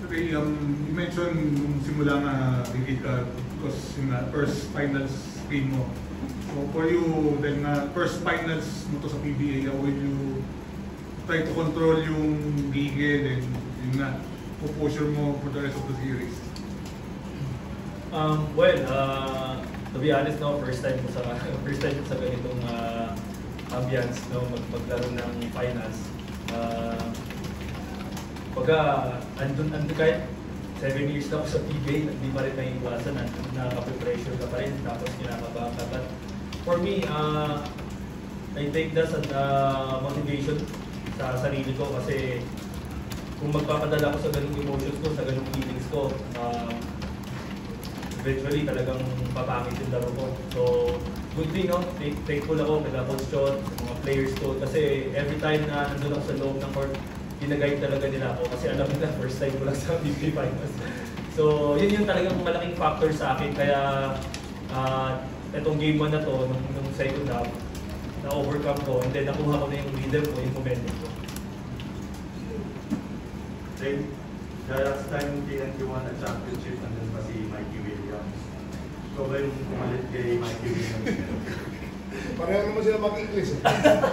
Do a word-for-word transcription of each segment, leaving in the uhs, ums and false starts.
Ray, um, you mentioned nung simula nga higit ka because yung uh, first finals game mo. So for you, then uh, first finals mo to sa P B A, how will you try to control yung gigil and yun nga, composure mo for the rest of the series? Um, well, uh, to be honest, no, first time ko sa first time ko sa ganitong uh, ambience, no, mag maglaro ng finals. Uh, Pagka andun, andun kahit seven years na ako sa P B A, hindi pa rin naiiwasan, nakaka-pressure ka pa rin, tapos kinakabahan ka. But for me, uh, I take that as uh, motivation sa sarili ko kasi kung magpapadala ko sa ganung emotions ko, sa ganung feelings ko, uh, eventually talagang papangit yung laro ko. So, good thing, no? Thankful ako kay Coach Chot, sa mga players ko, kasi every time na nandun ako sa loob ng court, ginagayad talaga nila ako kasi alam nila first time ko lang sa P B A Finals. So, yun yung talagang malaking factor sa akin. Kaya, uh, itong game one na to, nung, nung second half, na-overcome ko and then nakuha ko na yung rhythm ko, yung momentum ko. Then, the last time T N T won a championship, nandun pa si Mikey Williams. So, ba yung pumalit kay Mikey Williams? Pareho naman sila mag-English eh.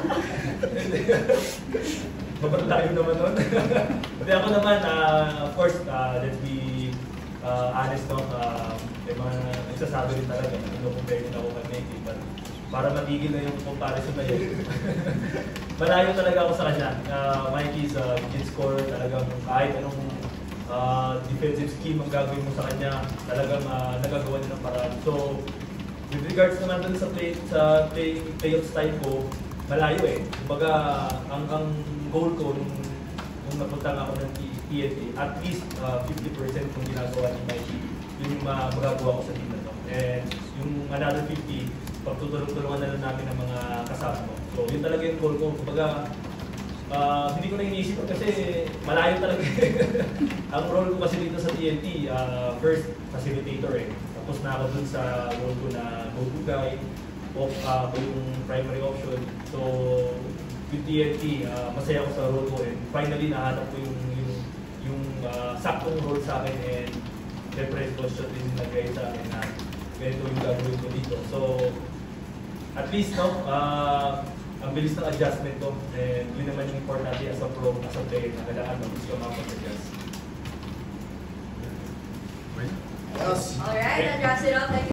Sobrang layo naman nun. Hindi ako naman, uh, of course, uh, let's be uh, honest, no? Uh, may mga nagsasabi rin talaga na ino-compare din ako kay Mikey, but para matigil na yung comparison na yun. Malayo talaga ako sa kanya. Uh, Mikey's uh, kid score, talagang kahit anong uh, defensive scheme ang gagawin mo sa kanya, talagang uh, nagagawa niya ng paraan. So, with regards naman dun sa play, sa play, playoff style ko, malayo eh. Kumbaga, ang, ang goal ko nung, nung napunta nga ako ng T N T, at least uh, fifty percent kung ginagawa ni Mikey, yung uh, magagawa ko sa team na to. And yung another fifty, pagtutulong-tulungan na lang namin ng mga kasama ko. So, yun talaga yung goal ko. Kumbaga, uh, hindi ko na iniisip kasi malayo talaga. Ang role ko kasi dito sa T N T, uh, first, facilitator eh. Tapos na ako dun sa role ko na go-to guy, off uh, ko yung primary option. So, with T N T, uh, masaya ako sa role ko and finally nahanap ko yung yung, yung uh, saktong role sa akin and siyempre question din nagay sa akin na ganito yung gagawin ko dito. So, at least, no, uh, ang bilis ng adjustment ko and yun naman yung importante as a pro, as a player na kailangan mag-gusto ka makapag-adjust. Yes. Alright, that wraps it up. Thank you.